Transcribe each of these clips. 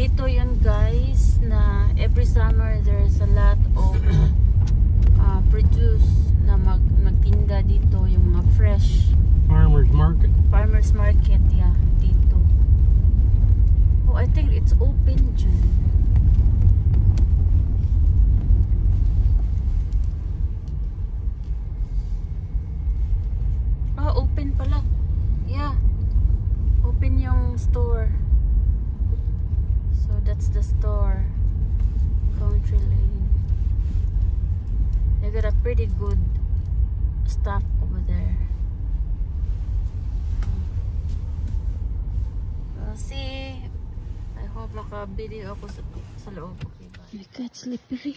dito yun guys, na every summer there's a lot of produce na magtinda dito, yung mga fresh farmers market. Farmers market, yeah, dito. Oh, I think it's open dyan. Ah, open pala. Yeah. Open yung store. So that's the store. Country Lane. They got a pretty good stuff over there. See, I hope makabili ako sa loob. Okay, bye. My God, slippery.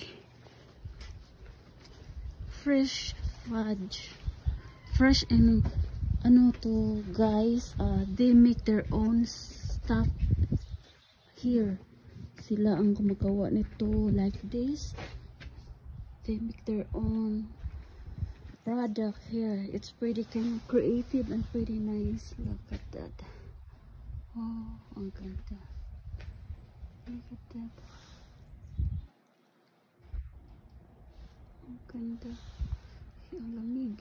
Fresh fudge. Fresh and ano to guys, they make their own stuff here. Sila ang gumagawa nito like this. They make their own product here. It's pretty kind of creative and pretty nice. Look at that. Oh, ang ganda. Look at that. Ang ganda. Ang lamig.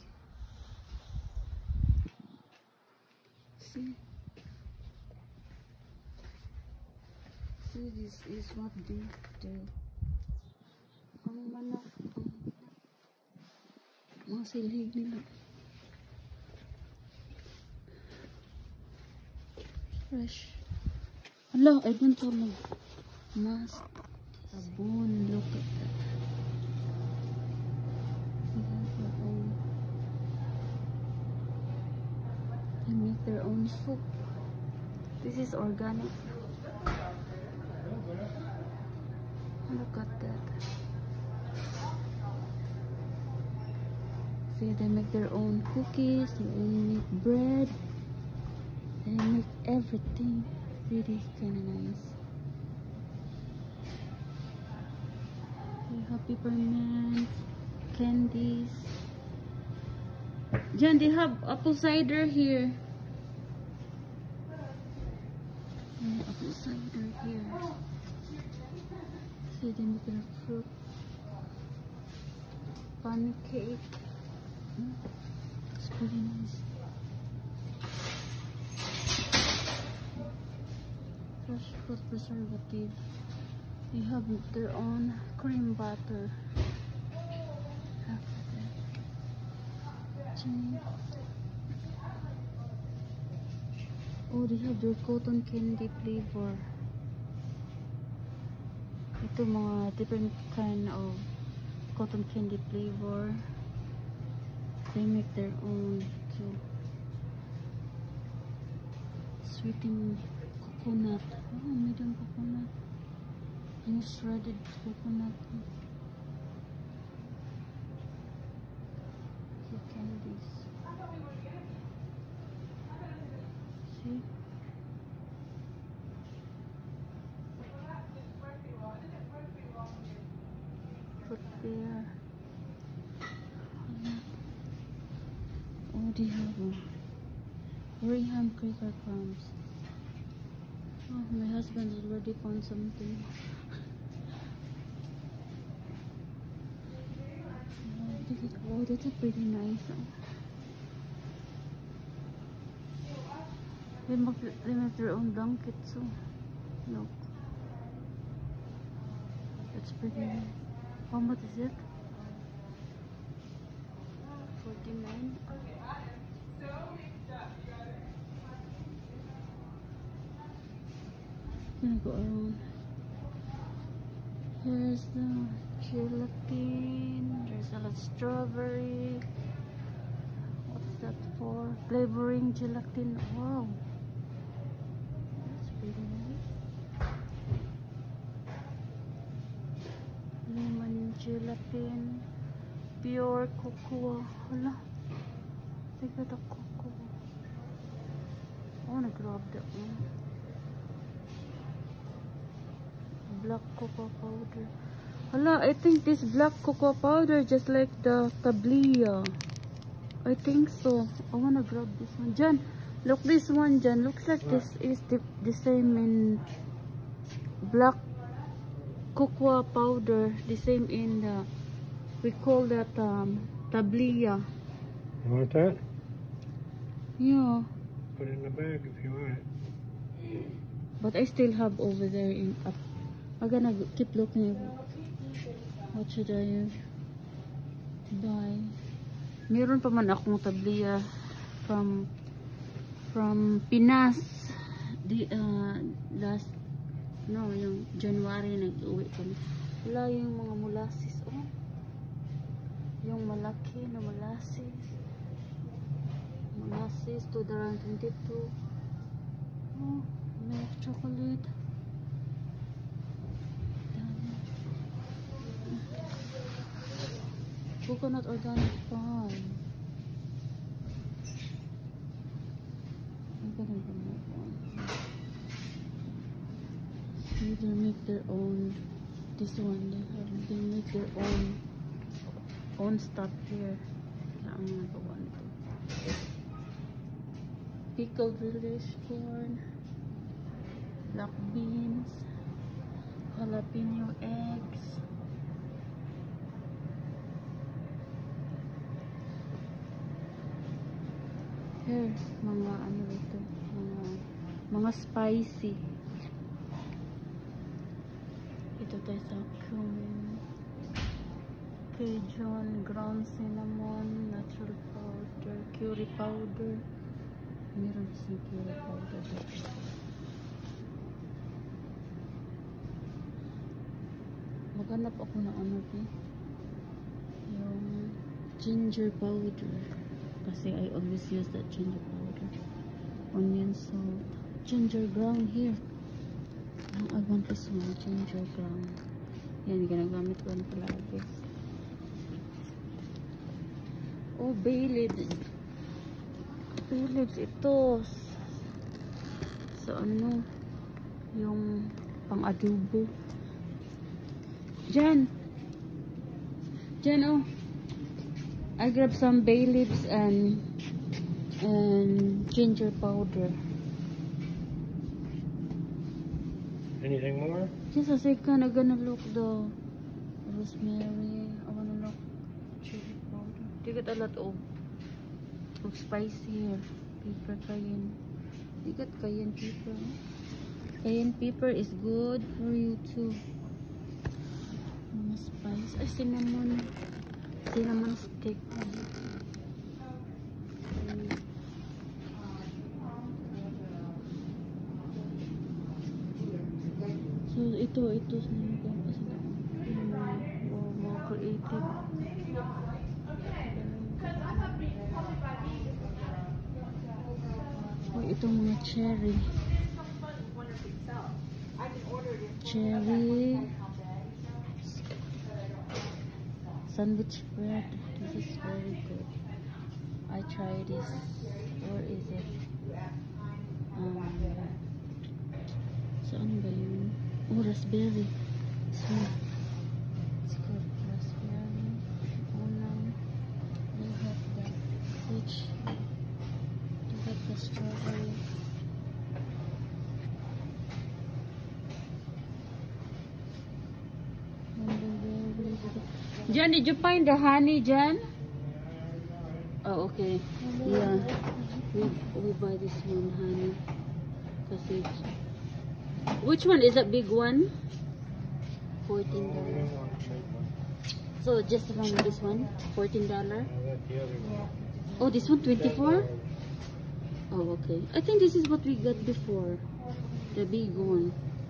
See? See, this is what they do. Ang manok. Mga silig nila. Fresh. Hello, I don't know. Mask. Sabon. Look at that. They make their own soup. This is organic. Look at that. See, they make their own cookies. They make bread. They make everything really kind of nice. They have peppermint, candies. Jan, they have apple cider here. And apple cider here. See, they make their fruit pancake. It's pretty nice. Fresh fruit preservative. They have their own cream butter. Oh, they have their cotton candy flavor. Ito mga different kind of cotton candy flavor. They make their own too. Sweetened coconut. Oh, medium coconut. Yung shredded coconut. The candies. See? Put there. Oh, they have Graham cracker crumbs. Oh, my husband already found something. Oh, that's a pretty nice. They make their own blankets. So look, that's pretty nice. How much is it? 49. Gonna go around. Here's the gelatin. There's a lot of strawberry. What is that for? Flavoring gelatin. Wow, that's pretty nice. Lemon gelatin. Pure cocoa. Hala, they got a cocoa. I wanna grab that one. Black cocoa powder. Hala, I think this black cocoa powder just like the tabliya. I think so. I wanna grab this one. Jan, look this one, Jan. Looks like this is the same in black cocoa powder, the same in the, we call that tabliya. You want that? Yeah. Put it in the bag if you want it. But I still have over there in up. I'm gonna keep looking. What should I buy? Meron pa man akong tabliya from Pinas. The last yung January nag-uwi kami. Wala yung mga molasses. Oh. Yung malaki na molasses. Molasses $2.22. Oh, milk chocolate. Coconut organic farm. I'm gonna go that one. See, they make their own. This one they make their own stuff here. Kaya ang nagawa nito. Pickled relish corn, black beans, jalapeno eggs. Here, mga ano ito, mga spicy. Ito tayo sa cumin, Cajun, ground cinnamon, natural powder, curry powder. Meron sa curry powder dito. Maghanap ako ng ano yung ginger powder. Kasi I always use that ginger powder. Onion salt. Ginger ground here. I want this one. Ginger ground. Yan, ginagamit ko na palagi. Oh, bay leaves. Bay leaves ito. So, ano? Yung pang-adobo. Jan, oh. I grabbed some bay leaves and ginger powder. Anything more? Just a second, I'm gonna look the rosemary. I wanna look chili powder. They got a lot of spice here. Pepper, cayenne. They got cayenne pepper. Cayenne pepper is good for you too. Spice. Ay, cinnamon stick. So ito mga creative. Oh, ito mga cherry sandwich bread. This is very good. I try this. Where is it? Saan ba yun? Oh, raspberry. So, it's called raspberry. They have the peach. They have the strawberry. Jan, did you find the honey, Jan? Oh, okay. Yeah. We buy this one, honey. Kasi, which one is that big one? $14. So just around this one, $14. Oh, this one 24. Oh, okay. I think this is what we got before, the big one.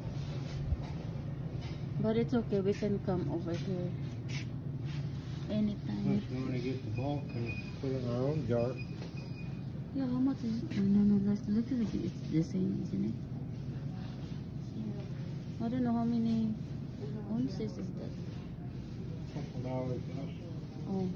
But it's okay. We can come over here anytime. Unless you want to get the bulk and put it in our own jar. Yeah, how much is it? No, let's look at it. It's the same, isn't it? I don't know how many ounces is that. $2 plus. Oh.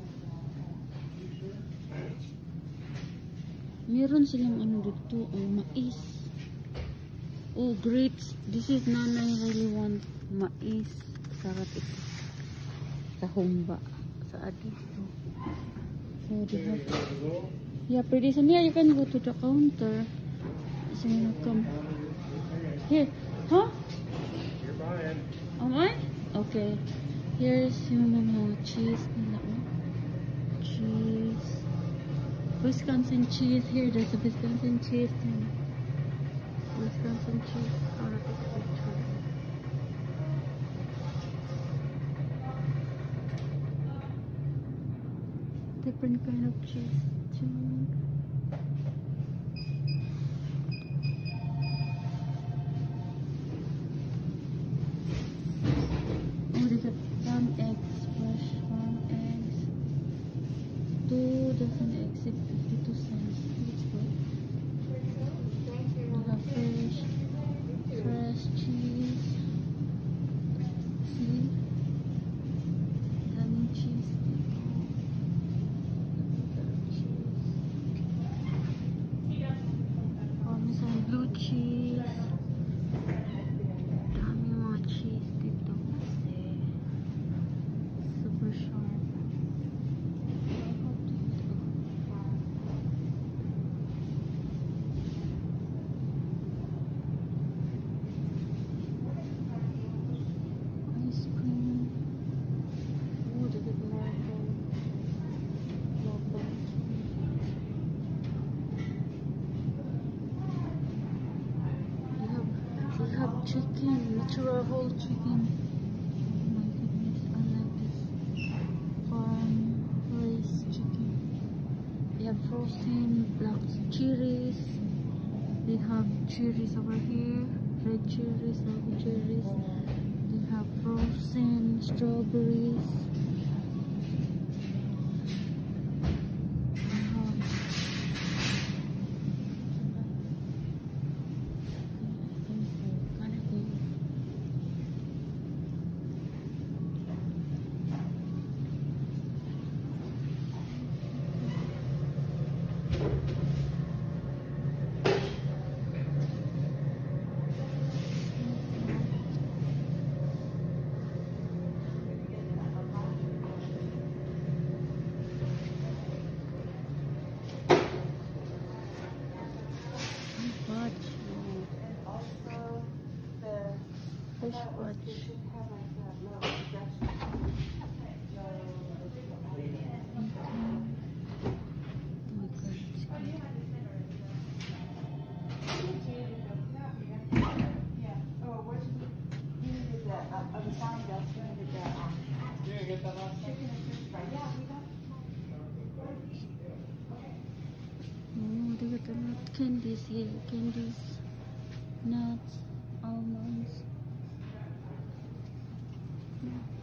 Meron silang ano dito, oh, mais. Oh, grapes. This is nanay really want mais. Sarap ito. Sa humba. Sa adito. So, they have... Yeah, pretty soon. Yeah, you can go to the counter. So, you come. Here. Huh? You Brian. Alright? Okay. Here's yung mga cheese nila. Oh. Cheese. Wisconsin cheese. Here, there's a Wisconsin cheese. Wisconsin cheese. I'll take a picture. Different kind of cheese too. Oh, they got farm eggs, fresh farm eggs. 2 dozen eggs at 52 cents. That's good. We have fresh cheese. See? Daming cheese dito. Parmesan blue cheese. Daming mga cheese dito kasi super sharp. Ice cream. Oh, the big marble. They have chicken, natural whole chicken. Oh my goodness, I like this farm raised chicken. They have frozen black cherries. They have cherries over here, red cherries, sour cherries. They have frozen strawberries. Fish fudge. Oh, they got a lot of candies here. Candies, nuts, almonds.